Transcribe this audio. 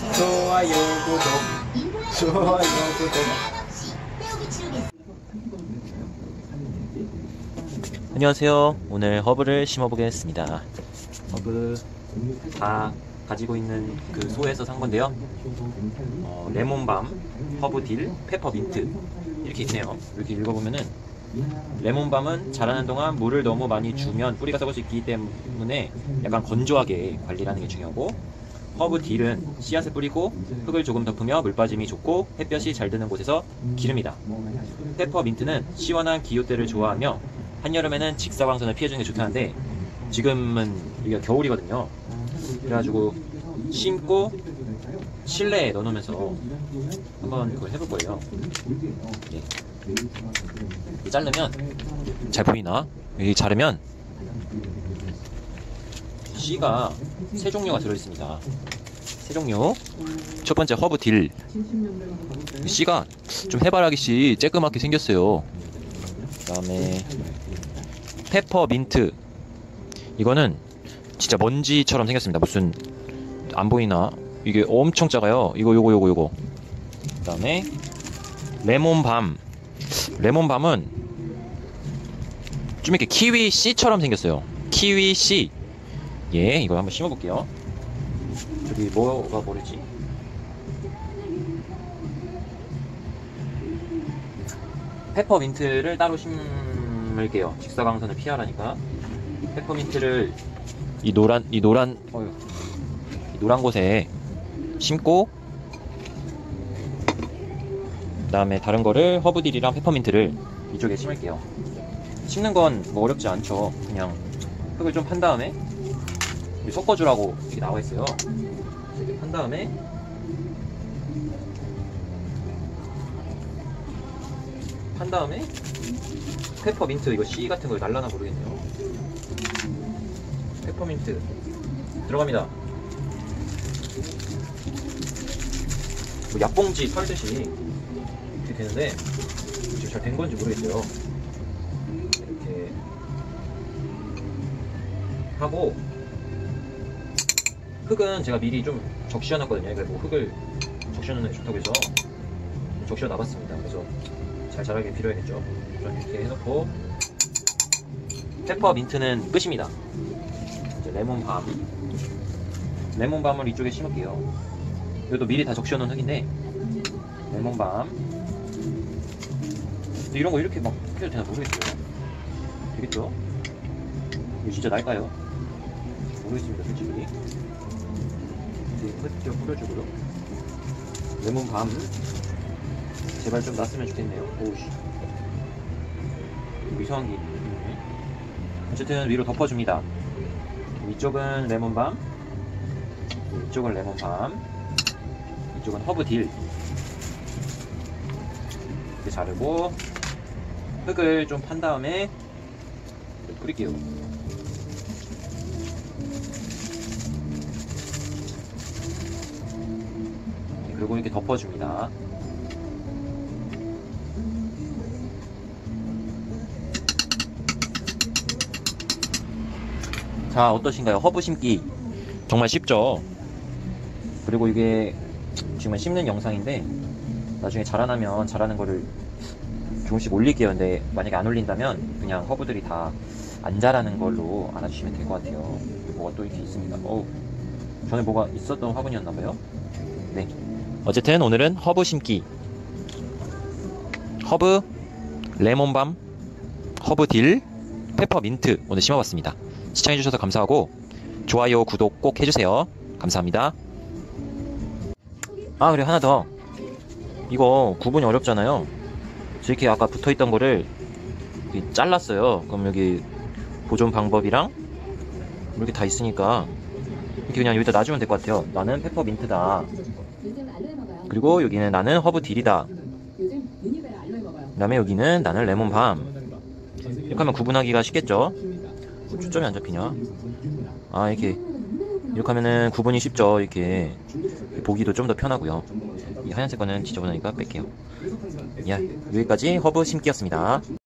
좋아요, 구독. 좋아요, 구독. 안녕하세요. 오늘 허브를 심어보겠습니다. 허브 다 가지고 있는 그 소에서 산 건데요. 레몬밤, 허브딜, 페퍼민트 이렇게 있네요. 이렇게 읽어보면은 레몬밤은 자라는 동안 물을 너무 많이 주면 뿌리가 썩을 수 있기 때문에 약간 건조하게 관리를 하는 게 중요하고, 허브딜은 씨앗을 뿌리고 흙을 조금 덮으며 물 빠짐이 좋고 햇볕이 잘 드는 곳에서 기릅니다. 페퍼민트는 시원한 기후때를 좋아하며 한여름에는 직사광선을 피해주는 게 좋다는데 지금은 여기가 겨울이거든요. 그래가지고 심고 실내에 넣어놓으면서 한번 그걸 해볼 거예요. 예. 자르면 잘 보이나? 여기 자르면 씨가 세 종류가 들어있습니다. 세 종류. 첫 번째 허브딜. 씨가 좀 해바라기씨 쬐끄맣게 생겼어요. 그 다음에 페퍼민트. 이거는 진짜 먼지처럼 생겼습니다. 무슨 안 보이나? 이게 엄청 작아요. 요거. 그 다음에 레몬밤. 레몬밤은 좀 이렇게 키위 씨처럼 생겼어요. 키위 씨. 예, 이거 한번 심어볼게요. 저기 뭐가 모르지? 페퍼민트를 따로 심을게요. 직사광선을 피하라니까. 페퍼민트를 이 노란 곳에 심고, 그 다음에 다른 거를 허브딜이랑 페퍼민트를 이쪽에 심을게요. 심는 건 뭐 어렵지 않죠. 그냥 흙을 좀 판 다음에 섞어주라고 이렇게 나와 있어요. 이렇게 판 다음에 페퍼민트, 이거 씨 같은 거 날라나 모르겠네요. 페퍼민트 들어갑니다. 뭐 약봉지 털듯이 이렇게 되는데 지금 잘 된 건지 모르겠어요. 이렇게 하고, 흙은 제가 미리 좀 적셔놨거든요. 그래서 뭐 흙을 적셔놓는 게 좋다고 해서 적셔놔봤습니다. 그래서 잘 자라게 빌어야겠죠. 이렇게 해놓고, 페퍼민트는 끝입니다. 이제 레몬밤을 이쪽에 심을게요. 이것도 미리 다 적셔놓은 흙인데, 레몬밤. 근데 이런 거 이렇게 막 해도 되나 모르겠어요. 되겠죠? 이거 진짜 날까요? 모르겠습니다, 솔직히. 이제 흙 뿌려주고요. 레몬밤 제발 좀 났으면 좋겠네요. 오우씨, 이상한 게 있네. 어쨌든 위로 덮어줍니다. 이쪽은 레몬밤, 이쪽은 레몬밤, 이쪽은 허브딜. 이렇게 자르고 흙을 좀 판 다음에 뿌릴게요. 그리고 이렇게 덮어줍니다. 자, 어떠신가요? 허브 심기 정말 쉽죠? 그리고 이게 지금 심는 영상인데 나중에 자라나면 자라는 거를 조금씩 올릴게요. 근데 만약에 안 올린다면 그냥 허브들이 다 안 자라는 걸로 알아주시면 될 것 같아요. 뭐가 또 이렇게 있습니다. 전에 뭐가 있었던 화분이었나봐요. 네, 어쨌든 오늘은 허브 심기, 허브, 레몬밤, 허브딜, 페퍼민트 오늘 심어봤습니다. 시청해주셔서 감사하고 좋아요, 구독 꼭 해주세요. 감사합니다. 아, 그래, 하나 더. 이거 구분이 어렵잖아요. 이렇게 아까 붙어있던 거를 잘랐어요. 그럼 여기 보존 방법이랑 이렇게 다 있으니까 이렇게 그냥 여기다 놔주면 될 것 같아요. 나는 페퍼민트다, 그리고 여기는 나는 허브딜이다, 그 다음에 여기는 나는 레몬밤. 이렇게 하면 구분하기가 쉽겠죠? 초점이 안 잡히냐? 아, 이렇게 하면은 구분이 쉽죠. 이렇게 보기도 좀 더 편하고요. 이 하얀색 거는 지저분하니까 뺄게요. 야, 여기까지 허브 심기였습니다.